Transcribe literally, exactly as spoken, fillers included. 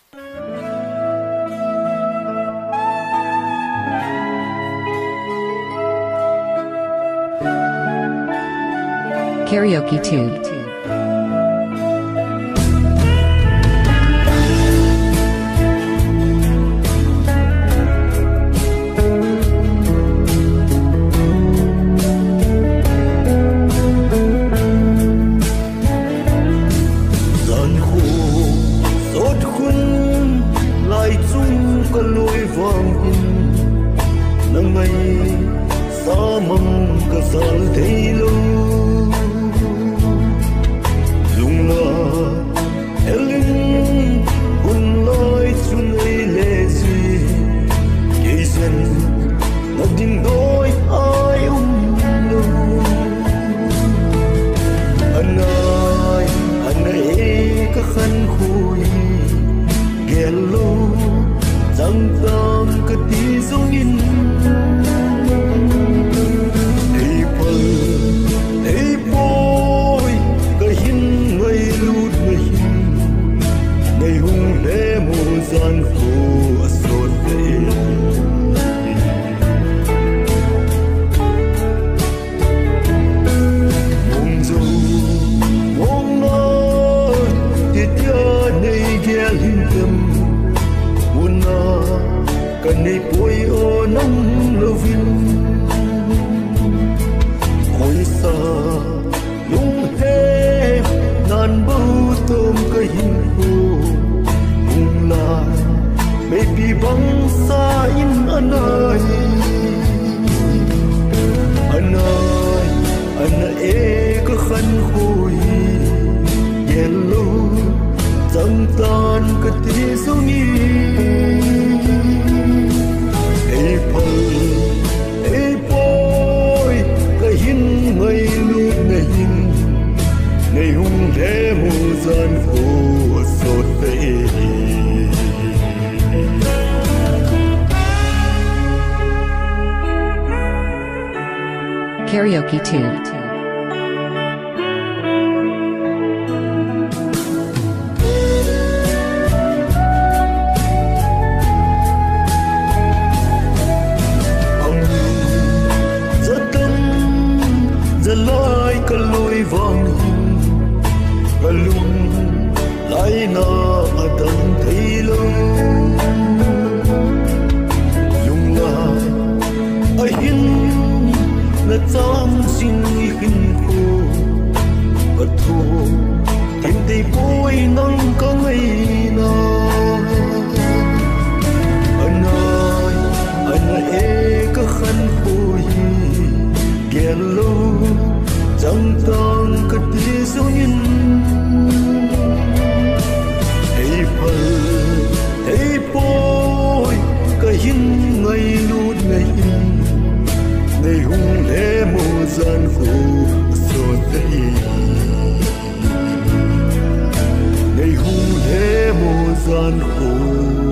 Karaoke Tube. Jankho SotKhun Lai Chung có lối vang nang ngày sa măng cả sal thấy lâu lung la elin hun lai chung ai lệ gì cây sen ngắt đinh đôi ai um lâu anh ơi anh ấy các khăn khui ghé lâu chẳng tam cái tí giống in Jankho SotKhun mong dù mong nói thì tia này ghé linh tâm buồn na cần này bôi ô nắng lâu vin khói xa lung he ngàn bầu tôm cây hình hồ baby bangsa in anai anai ana e ka khan khoi yellow chẳng tan ka ti sungi e pal e boy ka hin ngai lu na hin nei hung le mu Jankho SotKhun Karaoke Tube. Lại na adam thấy lâu lung lại ai hin là trăm xin hin khô và thô tìm tay bôi nắng có ngày nào anh ơi anh ơi có khăn khôi ghé lâu chẳng tan cái tí dấu nhìn hey boy ka hin ngai lut ngai hin nei hung le mo Jankho SotKhun nei hung le mo Jankho